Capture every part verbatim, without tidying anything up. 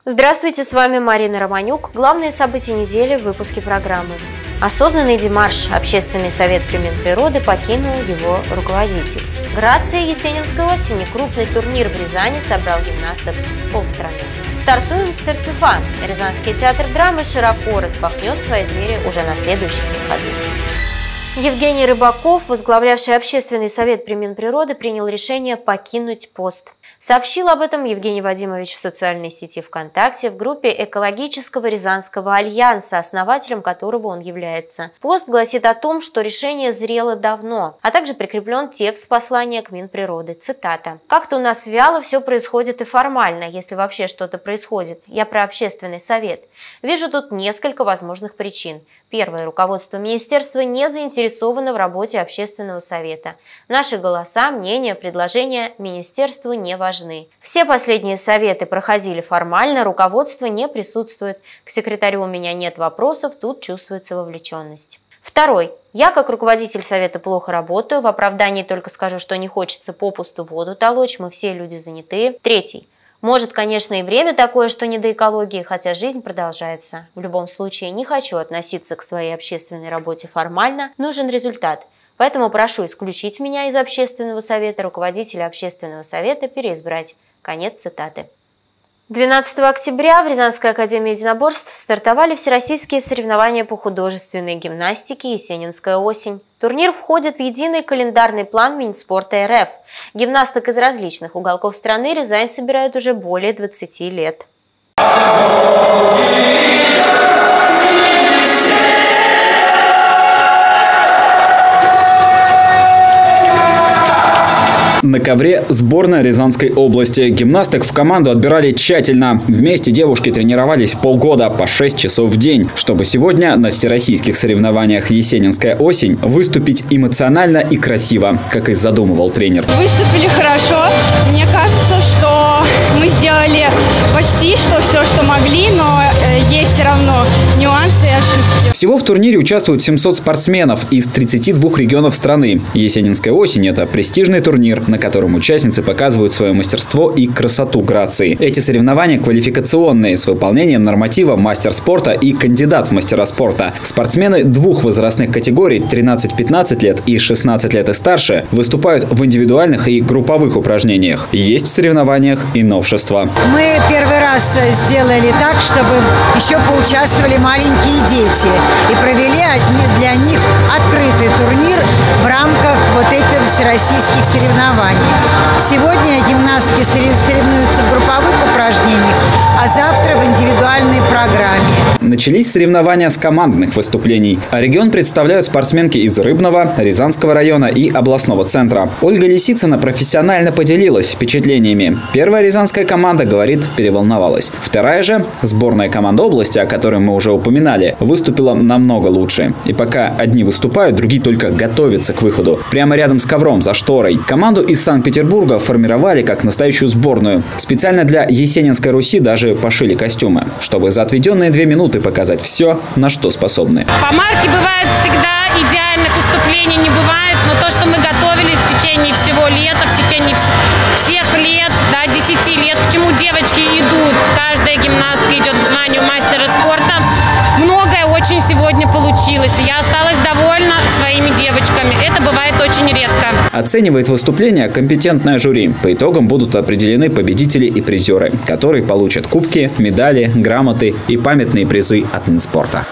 Здравствуйте, с вами Марина Романюк. Главные события недели в выпуске программы. Осознанный демарш. Общественный совет при Минприроды покинул его руководитель. Грация Есенинской осени. Крупный турнир в Рязани собрал гимнасток с полстраны. Стартуем с Тартюфа. Рязанский театр драмы широко распахнет свои двери уже на следующих выходных. Евгений Рыбаков, возглавлявший общественный совет при Минприроды, принял решение покинуть пост. Сообщил об этом Евгений Вадимович в социальной сети ВКонтакте в группе Экологического Рязанского альянса, основателем которого он является. Пост гласит о том, что решение зрело давно, а также прикреплен текст послания к Минприроды. Цитата. «Как-то у нас вяло все происходит и формально, если вообще что-то происходит. Я про общественный совет. Вижу тут несколько возможных причин. Первое. Руководство министерства не заинтересовано в работе общественного совета. Наши голоса, мнения, предложения министерству не важны. Все последние советы проходили формально, руководство не присутствует. К секретарю у меня нет вопросов, тут чувствуется вовлеченность». Второй. Я, как руководитель совета, плохо работаю. В оправдании только скажу, что не хочется попусту воду толочь, мы все люди занятые. Третий. Может, конечно, и время такое, что не до экологии, хотя жизнь продолжается. В любом случае, не хочу относиться к своей общественной работе формально, нужен результат. Поэтому прошу исключить меня из общественного совета, руководителя общественного совета переизбрать». Конец цитаты. двенадцатого октября в Рязанской академии единоборств стартовали всероссийские соревнования по художественной гимнастике «Есенинская осень». Турнир входит в единый календарный план Минспорта РФ. Гимнасток из различных уголков страны Рязань собирает уже более двадцати лет. На ковре сборная Рязанской области. Гимнасток в команду отбирали тщательно. Вместе девушки тренировались полгода по шесть часов в день, чтобы сегодня на всероссийских соревнованиях «Есенинская осень» выступить эмоционально и красиво, как и задумывал тренер. Выступили хорошо. Мне кажется, что мы сделали почти что все, что могли, но есть все равно нюансы и ошибки. Всего в турнире участвуют семьсот спортсменов из тридцати двух регионов страны. «Есенинская осень» – это престижный турнир, на котором участницы показывают свое мастерство и красоту грации. Эти соревнования квалификационные, с выполнением норматива мастер спорта и кандидат в мастера спорта. Спортсмены двух возрастных категорий тринадцать-пятнадцать лет и шестнадцать лет и старше выступают в индивидуальных и групповых упражнениях. Есть в соревнованиях и новшества. Мы первый раз сделали так, чтобы еще поучаствовали маленькие дети и провели для них открытый турнир в рамках вот этих всероссийских соревнований. Сегодня гимнастки соревнуются в групповых упражнениях, а завтра в индивидуальной программе. Начались соревнования с командных выступлений. А регион представляют спортсменки из Рыбного, Рязанского района и областного центра. Ольга Лисицына профессионально поделилась впечатлениями. Первая рязанская команда, говорит, переволновалась. Вторая же, сборная команда области, о которой мы уже упоминали, выступила намного лучше. И пока одни выступают, другие только готовятся к выходу. Прямо рядом с ковром, за шторой. Команду из Санкт-Петербурга формировали как настоящую сборную. Специально для Есенинской Руси даже пошили костюмы, чтобы за отведенные две минуты показать все, на что способны. По марке бывает всегда, идеальных выступлений не бывает, но то, что мы готовились в течение всего лета, в течение всех лет, до десяти лет, к чему девочки идут, каждая гимнастка идет к званию мастера спорта, многое очень сегодня получилось. Я осталась довольна своими девочками. Это бывает очень редко. Оценивает выступление компетентное жюри. По итогам будут определены победители и призеры, которые получат кубки, медали, грамоты и памятные призы от Минспорта.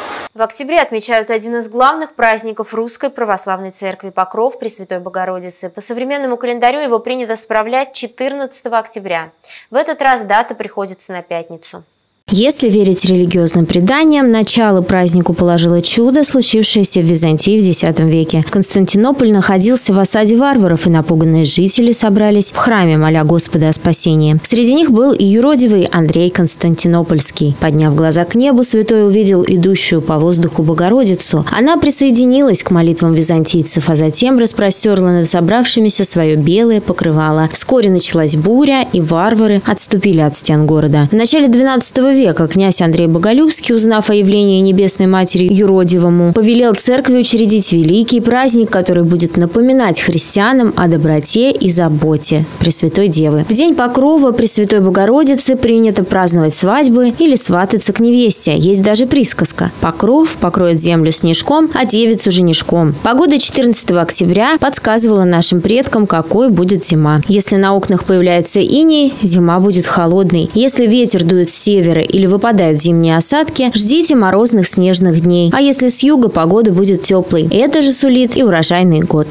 В октябре отмечают один из главных праздников Русской Православной Церкви – Покров Пресвятой Богородицы. По современному календарю его принято справлять четырнадцатого октября. В этот раз дата приходится на пятницу. Если верить религиозным преданиям, начало празднику положило чудо, случившееся в Византии в десятом веке. Константинополь находился в осаде варваров, и напуганные жители собрались в храме, моля Господа о спасении. Среди них был и юродивый Андрей Константинопольский. Подняв глаза к небу, святой увидел идущую по воздуху Богородицу. Она присоединилась к молитвам византийцев, а затем распростерла над собравшимися свое белое покрывало. Вскоре началась буря, и варвары отступили от стен города. В начале двенадцатого века века князь Андрей Боголюбский, узнав о явлении Небесной Матери юродивому, повелел церкви учредить великий праздник, который будет напоминать христианам о доброте и заботе Пресвятой Девы. В день Покрова Пресвятой Богородицы принято праздновать свадьбы или свататься к невесте. Есть даже присказка: «Покров покроет землю снежком, а девицу женишком». Погода четырнадцатого октября подсказывала нашим предкам, какой будет зима. Если на окнах появляется иней, зима будет холодной. Если ветер дует с севера или выпадают зимние осадки, ждите морозных снежных дней. А если с юга, погода будет теплой. Это же сулит и урожайный год.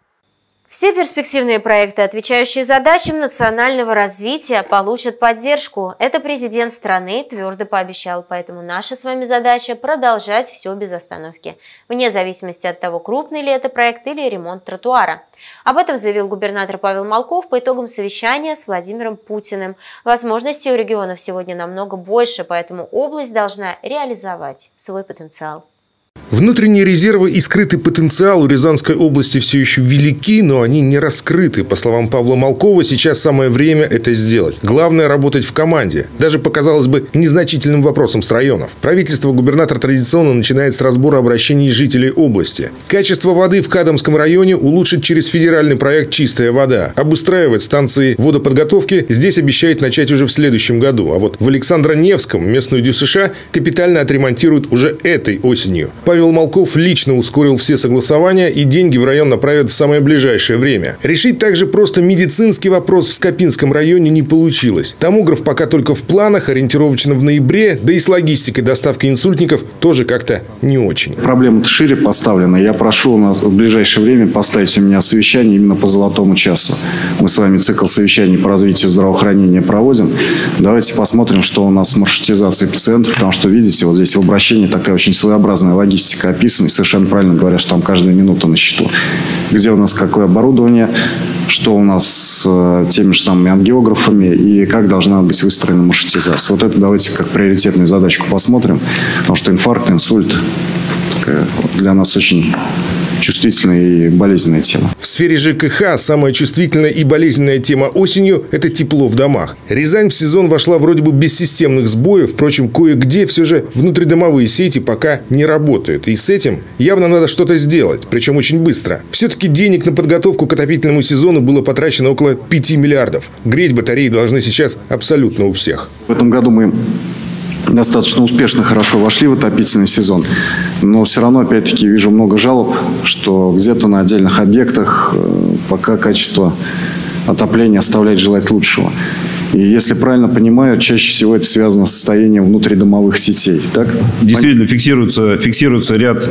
Все перспективные проекты, отвечающие задачам национального развития, получат поддержку. Это президент страны твердо пообещал, поэтому наша с вами задача – продолжать все без остановки, вне зависимости от того, крупный ли это проект или ремонт тротуара. Об этом заявил губернатор Павел Малков по итогам совещания с Владимиром Путиным. Возможностей у регионов сегодня намного больше, поэтому область должна реализовать свой потенциал. Внутренние резервы и скрытый потенциал у Рязанской области все еще велики, но они не раскрыты. По словам Павла Малкова, сейчас самое время это сделать. Главное – работать в команде. Даже по, казалось бы, незначительным вопросам с районов. Правительство губернатор традиционно начинает с разбора обращений жителей области. Качество воды в Кадамском районе улучшить через федеральный проект «Чистая вода». Обустраивать станции водоподготовки здесь обещают начать уже в следующем году. А вот в Александро-Невском местную ДЮСШ капитально отремонтируют уже этой осенью. Павел Малков лично ускорил все согласования, и деньги в район направят в самое ближайшее время. Решить также просто медицинский вопрос в Скопинском районе не получилось. Томограф пока только в планах, ориентировочно в ноябре, да и с логистикой доставки инсультников тоже как-то не очень. Проблема-то шире поставлена. Я прошу нас в ближайшее время поставить у меня совещание именно по золотому часу. Мы с вами цикл совещаний по развитию здравоохранения проводим. Давайте посмотрим, что у нас с маршрутизацией пациентов, потому что, видите, вот здесь в обращении такая очень своеобразная логистика описана, и совершенно правильно говорят, что там каждая минута на счету. Где у нас какое оборудование, что у нас с теми же самыми ангиографами и как должна быть выстроена маршрутизация. Вот это давайте как приоритетную задачку посмотрим, потому что инфаркт, инсульт такая для нас очень чувствительная и болезненная тема. В сфере ЖКХ самая чувствительная и болезненная тема осенью – это тепло в домах. Рязань в сезон вошла вроде бы без системных сбоев, впрочем, кое-где все же внутридомовые сети пока не работают. И с этим явно надо что-то сделать, причем очень быстро. Все-таки денег на подготовку к отопительному сезону было потрачено около пяти миллиардов. Греть батареи должны сейчас абсолютно у всех. В этом году мы достаточно успешно, хорошо вошли в отопительный сезон. Но все равно, опять-таки, вижу много жалоб, что где-то на отдельных объектах пока качество отопления оставляет желать лучшего. И если правильно понимаю, чаще всего это связано с состоянием внутридомовых сетей. Так? Действительно, фиксируется, фиксируется ряд,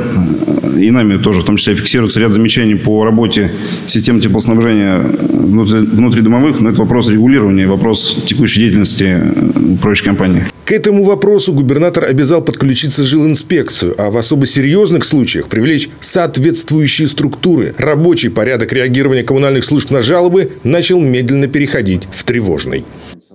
и нами тоже в том числе фиксируется ряд замечаний по работе систем теплоснабжения внутридомовых, но это вопрос регулирования, вопрос текущей деятельности управляющей компании. К этому вопросу губернатор обязал подключиться жилинспекцию, а в особо серьезных случаях привлечь соответствующие структуры. Рабочий порядок реагирования коммунальных служб на жалобы начал медленно переходить в тревожный.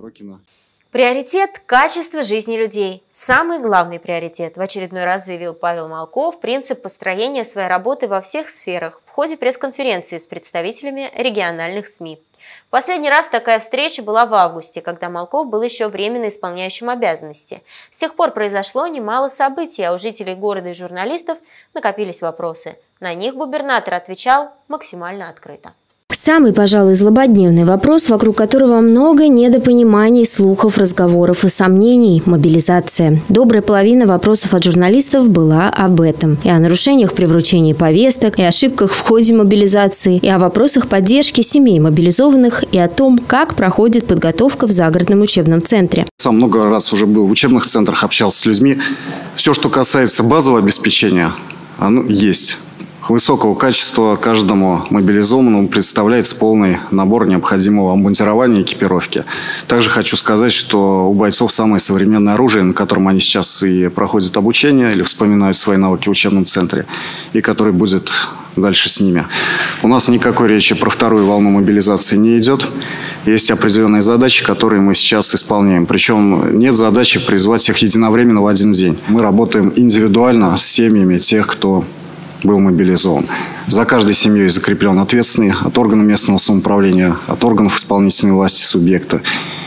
Приоритет – качество жизни людей. Самый главный приоритет, в очередной раз заявил Павел Малков, принцип построения своей работы во всех сферах в ходе пресс-конференции с представителями региональных СМИ. Последний раз такая встреча была в августе, когда Малков был еще временно исполняющим обязанности. С тех пор произошло немало событий, а у жителей города и журналистов накопились вопросы. На них губернатор отвечал максимально открыто. Самый, пожалуй, злободневный вопрос, вокруг которого много недопониманий, слухов, разговоров и сомнений – мобилизация. Добрая половина вопросов от журналистов была об этом. И о нарушениях при вручении повесток, и о ошибках в ходе мобилизации, и о вопросах поддержки семей мобилизованных, и о том, как проходит подготовка в загородном учебном центре. Сам много раз уже был в учебных центрах, общался с людьми. Все, что касается базового обеспечения, оно есть. Высокого качества каждому мобилизованному представляется полный набор необходимого обмундирования и экипировки. Также хочу сказать, что у бойцов самое современное оружие, на котором они сейчас и проходят обучение или вспоминают свои навыки в учебном центре, и который будет дальше с ними. У нас никакой речи про вторую волну мобилизации не идет. Есть определенные задачи, которые мы сейчас исполняем. Причем нет задачи призвать всех единовременно в один день. Мы работаем индивидуально с семьями тех, кто был мобилизован. За каждой семьей закреплен ответственный от органов местного самоуправления, от органов исполнительной власти субъекта.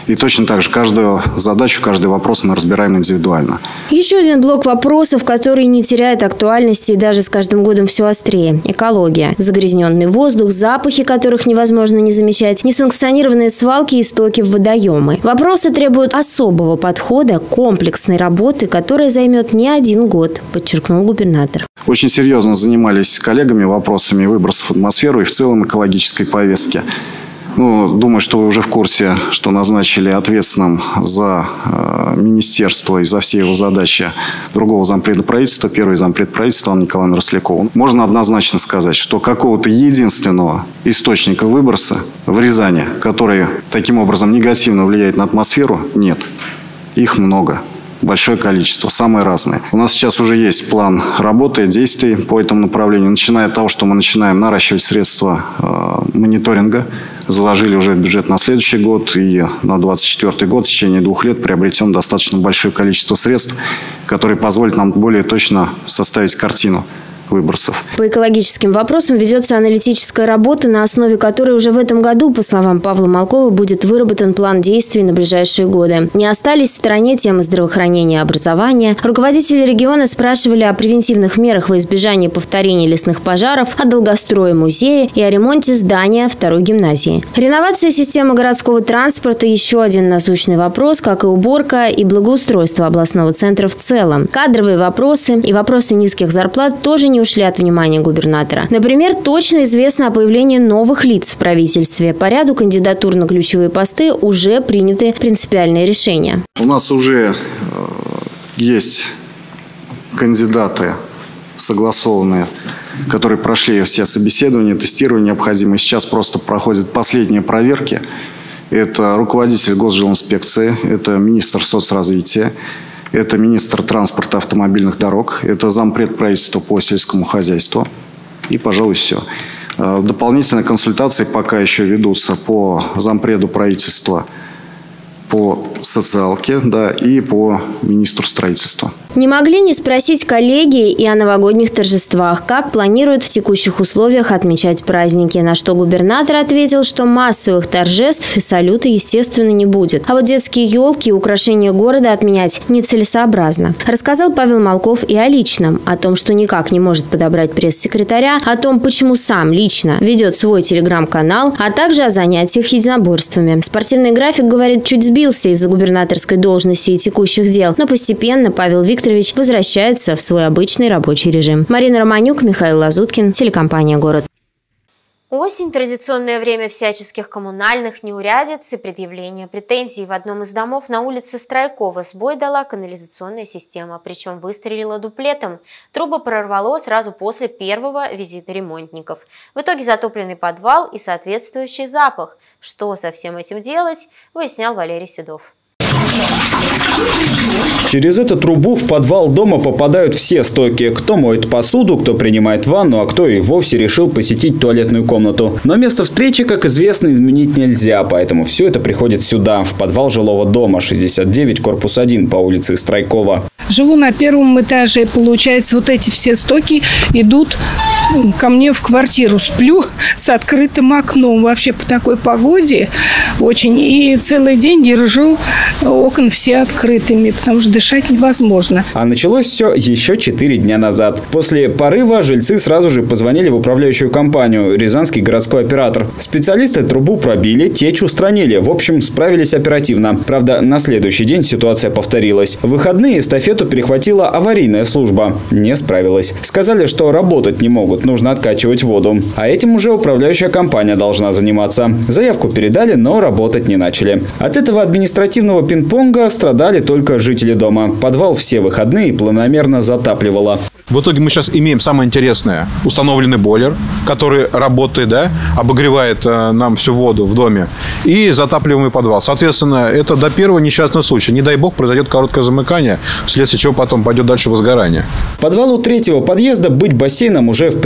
И точно так же каждую задачу, каждый вопрос мы разбираем индивидуально. Еще один блок вопросов, который не теряет актуальности и даже с каждым годом все острее. Экология. Загрязненный воздух, запахи, которых невозможно не замечать, несанкционированные свалки и стоки в водоемы. Вопросы требуют особого подхода, комплексной работы, которая займет не один год, подчеркнул губернатор. Очень серьезно занимались с коллегами вопросами выбросов в атмосферу и в целом экологической повестки. Ну, думаю, что вы уже в курсе, что назначили ответственным за э, министерство и за все его задачи другого зампреда правительства, первый зампред правительства Анну Николаевну Рослякову. Можно однозначно сказать, что какого-то единственного источника выброса в Рязани, который таким образом негативно влияет на атмосферу, нет. Их много. Большое количество, самые разные. У нас сейчас уже есть план работы, действий по этому направлению. Начиная от того, что мы начинаем наращивать средства э, мониторинга. Заложили уже бюджет на следующий год и на двадцать четвёртый год в течение двух лет приобретем достаточно большое количество средств, которые позволят нам более точно составить картину выбросов. По экологическим вопросам ведется аналитическая работа, на основе которой уже в этом году, по словам Павла Малкова, будет выработан план действий на ближайшие годы. Не остались в стороне темы здравоохранения и образования. Руководители региона спрашивали о превентивных мерах во избежание повторения лесных пожаров, о долгострое музея и о ремонте здания второй гимназии. Реновация системы городского транспорта – еще один насущный вопрос, как и уборка и благоустройство областного центра в целом. Кадровые вопросы и вопросы низких зарплат тоже не ушли от внимания губернатора. Например, точно известно о появлении новых лиц в правительстве. По ряду кандидатур на ключевые посты уже приняты принципиальные решения. У нас уже есть кандидаты согласованные, которые прошли все собеседования, тестирования необходимые. Сейчас просто проходят последние проверки. Это руководитель госжилинспекции, это министр соцразвития, это министр транспорта автомобильных дорог, это зампред правительства по сельскому хозяйству. И, пожалуй, все. Дополнительные консультации пока еще ведутся по зампреду правительства, по социалке, да, и по министру строительства. Не могли не спросить коллеги и о новогодних торжествах. Как планируют в текущих условиях отмечать праздники? На что губернатор ответил, что массовых торжеств и салюта, естественно, не будет. А вот детские елки и украшения города отменять нецелесообразно. Рассказал Павел Малков и о личном. О том, что никак не может подобрать пресс-секретаря. О том, почему сам лично ведет свой телеграм-канал. А также о занятиях единоборствами. Спортивный график, говорит, чуть сбился из-за губернаторской должности и текущих дел. Но постепенно Павел Викторович Викторович возвращается в свой обычный рабочий режим. Марина Романюк, Михаил Лазуткин, телекомпания «Город». Осень – традиционное время всяческих коммунальных неурядиц и предъявления претензий. В одном из домов на улице Страйкова сбой дала канализационная система, причем выстрелила дуплетом. Трубы прорвало сразу после первого визита ремонтников. В итоге затопленный подвал и соответствующий запах. Что со всем этим делать, выяснял Валерий Седов. Через эту трубу в подвал дома попадают все стойки. Кто моет посуду, кто принимает ванну, а кто и вовсе решил посетить туалетную комнату. Но место встречи, как известно, изменить нельзя, поэтому все это приходит сюда, в подвал жилого дома шестьдесят девять, корпус один по улице Страйкова. Живу на первом этаже, получается, вот эти все стоки идут ко мне в квартиру. Сплю с открытым окном. Вообще по такой погоде очень. И целый день держу окна все открытыми, потому что дышать невозможно. А началось все еще четыре дня назад. После порыва жильцы сразу же позвонили в управляющую компанию «Рязанский городской оператор». Специалисты трубу пробили, течь устранили. В общем, справились оперативно. Правда, на следующий день ситуация повторилась. В выходные эстафету перехватила аварийная служба. Не справилась. Сказали, что работать не могут, нужно откачивать воду. А этим уже управляющая компания должна заниматься. Заявку передали, но работать не начали. От этого административного пинг-понга страдали только жители дома. Подвал все выходные планомерно затапливало. В итоге мы сейчас имеем самое интересное. Установленный бойлер, который работает, да, обогревает э, нам всю воду в доме. И затапливаемый подвал. Соответственно, это до первого несчастного случая. Не дай бог, произойдет короткое замыкание, вследствие чего потом пойдет дальше возгорание. Подвалу третьего подъезда быть бассейном уже в принципе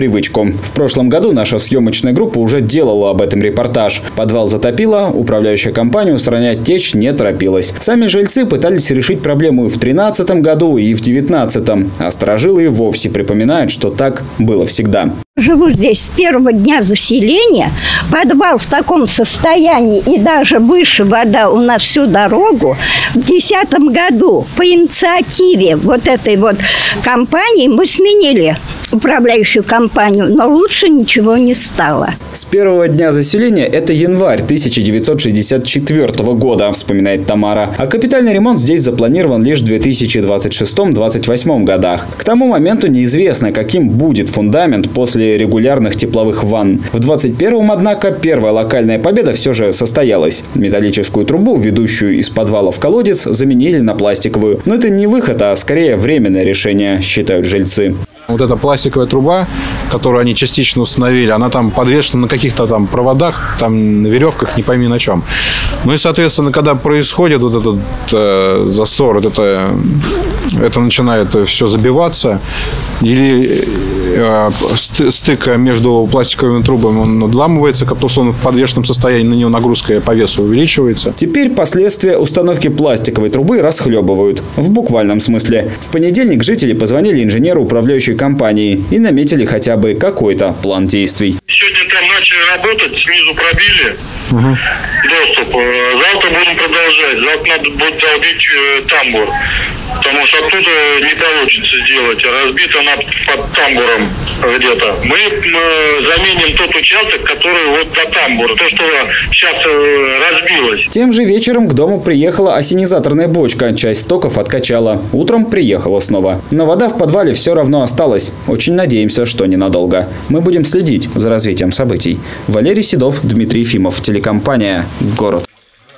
привычку. В прошлом году наша съемочная группа уже делала об этом репортаж. Подвал затопило, управляющая компания устранять течь не торопилась. Сами жильцы пытались решить проблему и в тринадцатом году, и в девятнадцатом. А старожилы и вовсе припоминают, что так было всегда. Живу здесь с первого дня заселения. Подвал в таком состоянии, и даже выше вода у нас всю дорогу. В две тысячи десятом году по инициативе вот этой вот компании мы сменили управляющую компанию, но лучше ничего не стало. С первого дня заселения это январь тысяча девятьсот шестьдесят четвёртого года, вспоминает Тамара. А капитальный ремонт здесь запланирован лишь в две тысячи двадцать шестом — двадцать восьмом годах. К тому моменту неизвестно, каким будет фундамент после регулярных тепловых ванн. В двадцать первом, однако, первая локальная победа все же состоялась. Металлическую трубу, ведущую из подвала в колодец, заменили на пластиковую. Но это не выход, а скорее временное решение, считают жильцы. Вот эта пластиковая труба, которую они частично установили, она там подвешена на каких-то там проводах, там на веревках, не пойми на чем. Ну и, соответственно, когда происходит вот этот э, засор, вот это, это начинает все забиваться, или э, стык между пластиковыми трубами он надламывается, как-то он в подвешенном состоянии, на него нагрузка по весу увеличивается. Теперь последствия установки пластиковой трубы расхлебывают. В буквальном смысле. В понедельник жители позвонили инженеру управляющей компании и наметили хотя бы какой-то план действий. Сегодня там начали работать, снизу пробили угу. доступ. Завтра будем продолжать. Завтра надо будет долбить тамбур. Потому что оттуда не получится сделать. Разбита она под тамбуром где-то. Мы заменим тот участок, который вот до тамбура. То, что сейчас разбилось. Тем же вечером к дому приехала ассенизаторная бочка. Часть стоков откачала. Утром приехала снова. Но вода в подвале все равно осталась. Очень надеемся, что ненадолго. Мы будем следить за развитием событий. Валерий Седов, Дмитрий Ефимов. Телекомпания «Город».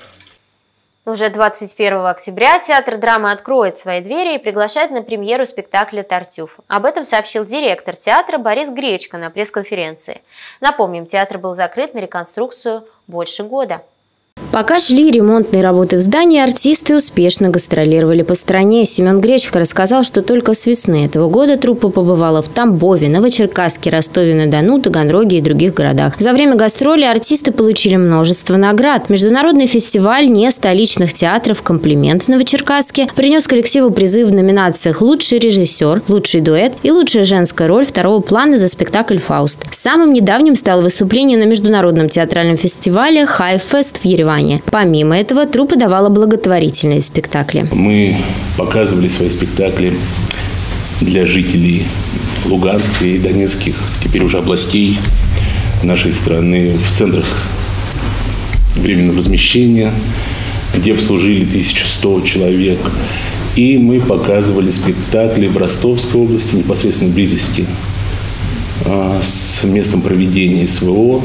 Уже двадцать первого октября театр драмы откроет свои двери и приглашает на премьеру спектакля «Тартюф». Об этом сообщил директор театра Борис Гречко на пресс-конференции. Напомним, театр был закрыт на реконструкцию больше года. Пока шли ремонтные работы в здании, артисты успешно гастролировали по стране. Семен Гречко рассказал, что только с весны этого года труппа побывала в Тамбове, Новочеркасске, Ростове-на-Дону, Таганроге и других городах. За время гастроли артисты получили множество наград. Международный фестиваль не столичных театров «Комплимент» в Новочеркасске принес коллективу призы в номинациях «Лучший режиссер», «Лучший дуэт» и «Лучшая женская роль второго плана» за спектакль «Фауст». Самым недавним стало выступление на международном театральном фестивале «Хайфест» в Ереване. Помимо этого, труппа давала благотворительные спектакли. Мы показывали свои спектакли для жителей Луганской и Донецких, теперь уже областей нашей страны, в центрах временного размещения, где обслужили тысячу сто человек. И мы показывали спектакли в Ростовской области, непосредственно в близости с местом проведения СВО.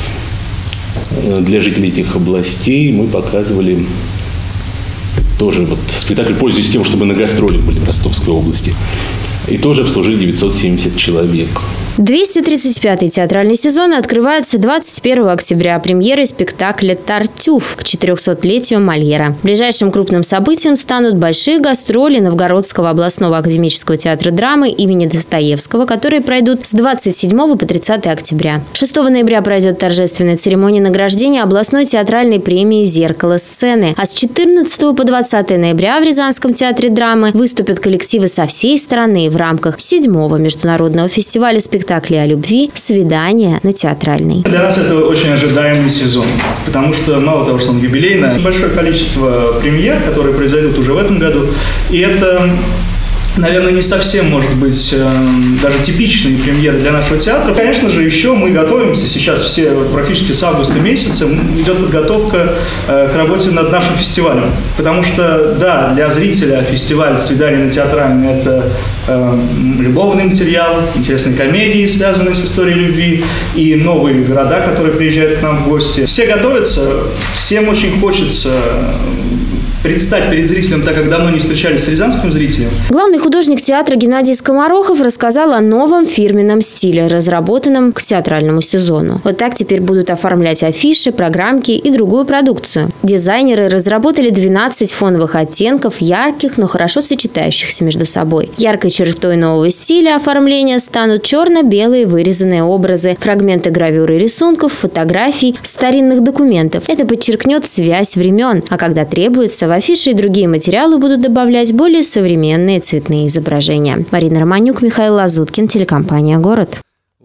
Для жителей этих областей мы показывали тоже вот спектакль, пользуясь тем, чтобы на гастроли были в Ростовской области. И тоже обслужили девятьсот семьдесят человек. двести тридцать пятый театральный сезон открывается двадцать первого октября премьерой спектакля «Тартюф» к четырехсотлетию Мольера. Ближайшим крупным событием станут большие гастроли Новгородского областного академического театра драмы имени Достоевского, которые пройдут с двадцать седьмого по тридцатое октября. шестого ноября пройдет торжественная церемония награждения областной театральной премии «Зеркало сцены». А с четырнадцатого по двадцатое ноября в Рязанском театре драмы выступят коллективы со всей страны в рамках седьмого международного фестиваля спектаклей о любви «Свидание на театральной». Для нас это очень ожидаемый сезон, потому что мало того, что он юбилейный, большое количество премьер, которые произойдут уже в этом году, и это, наверное, не совсем, может быть, э, даже типичные премьеры для нашего театра. Конечно же, еще мы готовимся сейчас все практически с августа месяца, идет подготовка э, к работе над нашим фестивалем. Потому что, да, для зрителя фестиваль «Свидание на театральной» – это э, любовный материал, интересные комедии, связанные с историей любви, и новые города, которые приезжают к нам в гости. Все готовятся, всем очень хочется предстать перед зрителем так, как давно не встречались с рязанским зрителем. Главный художник театра Геннадий Скоморохов рассказал о новом фирменном стиле, разработанном к театральному сезону. Вот так теперь будут оформлять афиши, программки и другую продукцию. Дизайнеры разработали двенадцать фоновых оттенков, ярких, но хорошо сочетающихся между собой. Яркой чертой нового стиля оформления станут черно-белые вырезанные образы, фрагменты гравюр и рисунков, фотографий, старинных документов. Это подчеркнет связь времен, а когда требуется, в афиши и другие материалы будут добавлять более современные цветные изображения. Марина Романюк, Михаил Лазуткин, телекомпания «Город».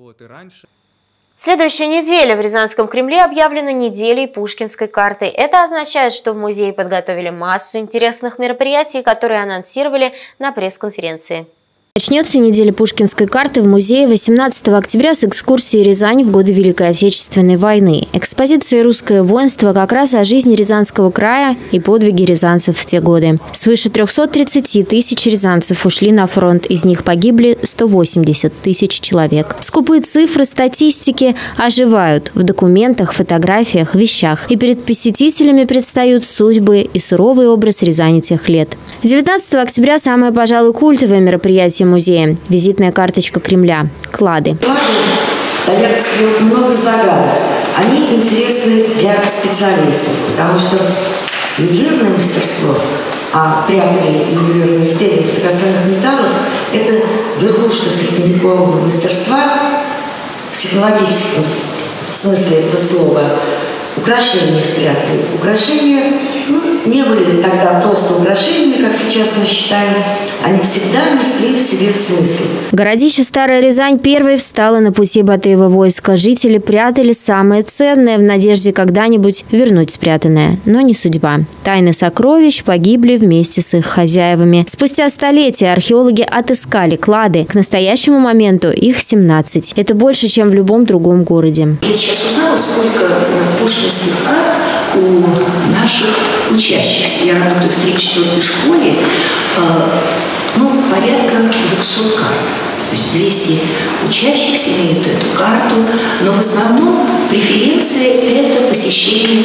Следующая неделя в Рязанском Кремле объявлена неделей Пушкинской карты. Это означает, что в музее подготовили массу интересных мероприятий, которые анонсировали на пресс-конференции. Начнется неделя Пушкинской карты в музее восемнадцатого октября с экскурсии «Рязань в годы Великой Отечественной войны». Экспозиция «Русское воинство» как раз о жизни Рязанского края и подвиге рязанцев в те годы. Свыше трёхсот тридцати тысяч рязанцев ушли на фронт, из них погибли сто восемьдесят тысяч человек. Скупые цифры статистики оживают в документах, фотографиях, вещах. И перед посетителями предстают судьбы и суровый образ Рязани тех лет. девятнадцатого октября самое, пожалуй, культовое мероприятие музея – визитная карточка Кремля – клады. Клады таят в себе много загадок. Они интересны для специалистов, потому что ювелирное мастерство, а прятали ювелирные изделия из драгоценных металлов – это верхушка средневекового мастерства в технологическом смысле этого слова. Украшения спрятали. Украшения ну, не были тогда просто украшениями, как сейчас мы считаем. Они всегда несли в себе смысл. Городище Старая Рязань первой встала на пути Батыева войска. Жители прятали самое ценное в надежде когда-нибудь вернуть спрятанное. Но не судьба. Тайны сокровищ погибли вместе с их хозяевами. Спустя столетия археологи отыскали клады. К настоящему моменту их семнадцать. Это больше, чем в любом другом городе. Я сейчас узнала, сколько пушкинских карт у наших учащихся. Я работаю в тридцать четвёртой школе. Ну, порядка двухсот карт. То есть двести учащихся имеют эту карту, но в основном преференция – это посещение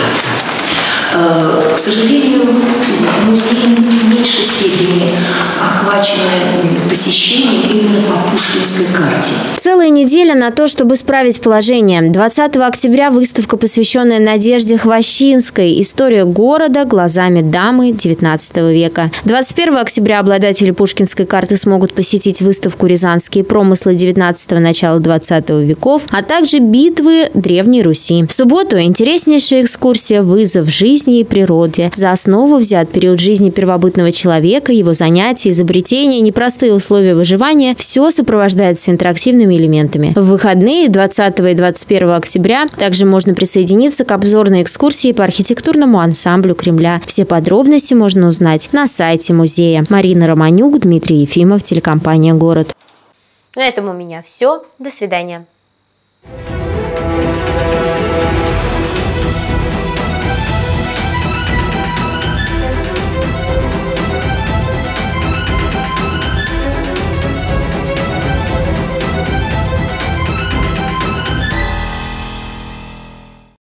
театра. К сожалению, музей в меньшей степени охвачен посещением именно по Пушкинской карте. Целая неделя на то, чтобы исправить положение. двадцатого октября выставка, посвященная Надежде Хвощинской «История города глазами дамы девятнадцатого века». двадцать первого октября обладатели Пушкинской карты смогут посетить выставку «Рязанские промыслы девятнадцатого – начала двадцатого веков», а также битвы Древней Руси. В субботу интереснейшая экскурсия «Вызов жизни и природе». За основу взят период жизни первобытного человека, его занятия, изобретения, непростые условия выживания. Все сопровождается интерактивными элементами. В выходные двадцатого и двадцать первого октября также можно присоединиться к обзорной экскурсии по архитектурному ансамблю Кремля. Все подробности можно узнать на сайте музея. Марина Романюк, Дмитрий Ефимов, телекомпания «Город». На этом у меня все. До свидания.